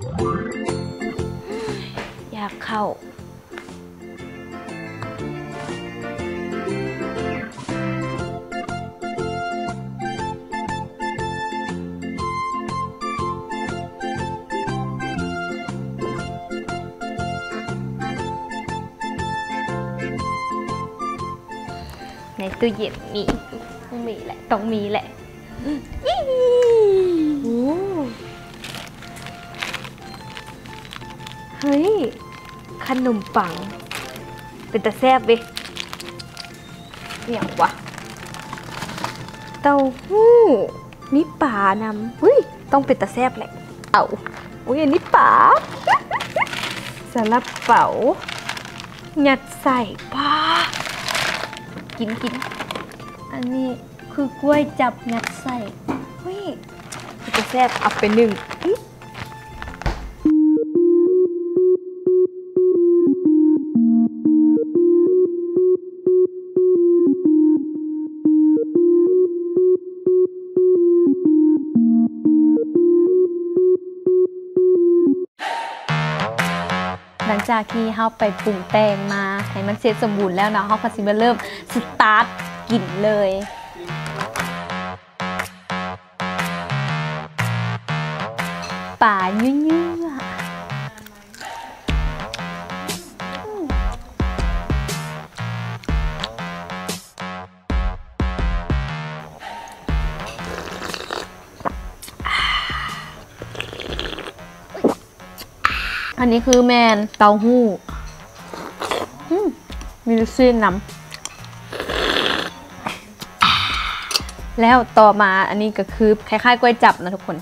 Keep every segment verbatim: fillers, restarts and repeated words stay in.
อยากเข้าในตู้เย็นมีต้องมีแหละต้องมีแหละโอ้เฮ้ยขนมปังเป็นตาแซ่บเว้ยเนี่ยวะเต้าหู้มีปลานำเฮ้ยต้องเป็นตาแซ่บแหละเอาอุ้ยอันนี้ปลาซาลาเปายัดใส่ปลากินกินอันนี้คือกล้วยจับยัดใส่เฮ้ยจะแซ่บเอาไปหนึ่งหลังจากที่เราไปปรุงแต่งมาให้มันเสร็จสมบูรณ์แล้วเนาะเราก็สิมาเริ่มสตาร์ทกินเลยป่าเยื่ออันนี้คือแมนเต้าหู้มีลูกชิ้นน้ำแล้วต่อมาอันนี้ก็คือคล้ายๆกล้วยจับนะทุกคน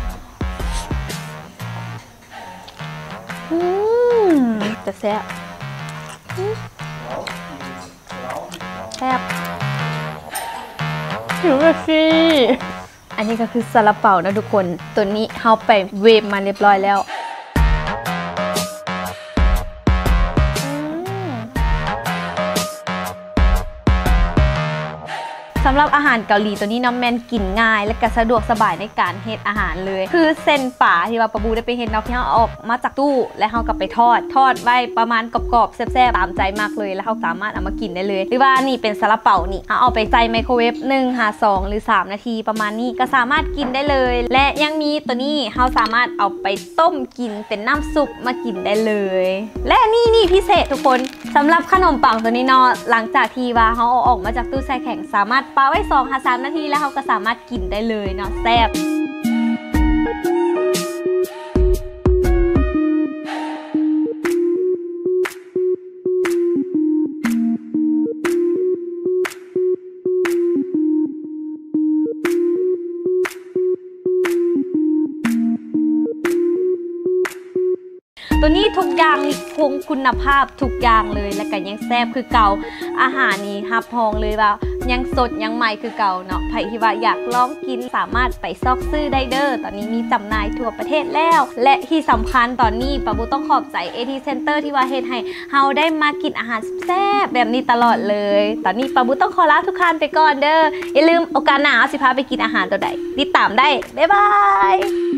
จะแซ่บแซ่บหิวเลยสิอันนี้ก็คือซาลาเปานะทุกคนตัวนี้เขาไปเวฟมาเรียบร้อยแล้วสำหรับอาหารเกาหลีตัวนี้น้องแมนกินง่ายและก็สะดวกสบายในการเฮ็ดอาหารเลยคือเส้นป่าที่ว่าปะบูได้ไปเฮ็ดเนาะที่เขาออกมาจากตู้และเขากลับไปทอดทอดไว้ประมาณกรอบๆแซ่บๆตามใจมากเลยแล้วเขาสามารถเอามากินได้เลยหรือว่านี่เป็นซาลาเปานี่เขาเอาไปใส่ไมโครเวฟหนึ่งหาสองหรือสามนาทีประมาณนี้ก็สามารถกินได้เลยและยังมีตัวนี้เขาสามารถเอาไปต้มกินเป็นน้ำซุปมากินได้เลยและนี่นี่พิเศษทุกคนสำหรับขนมปังตัวนี้เนาะหลังจากที่ว่าเขาเอาออกมาจากตู้แช่แข็งสามารถปาไว้สองหาสามนาทีแล้วเขาก็สามารถกินได้เลยเนาะแซ่บตัวนี้ทุกอย่างนี่คงคุณภาพทุกอย่างเลยและก็ยังแซ่บคือเก่าอาหารนี่ฮับพองเลยว่ายังสดยังใหม่คือเก่าเนาะใครที่ว่าอยากลองกินสามารถไปซอกซื้อได้เด้อตอนนี้มีจำหน่ายทั่วประเทศแล้วและที่สำคัญตอนนี้ปะบูต้องขอบใจ เอ ที Center ที่ว่าเฮ็ดให้เฮาได้มากินอาหารแซ่บแบบนี้ตลอดเลยตอนนี้ปะบูต้องขอลาทุกท่านไปก่อนเด้ออย่าลืมโอกาสหน้าสิพาไปกินอาหารตัวใดติดตามได้บ๊ายบาย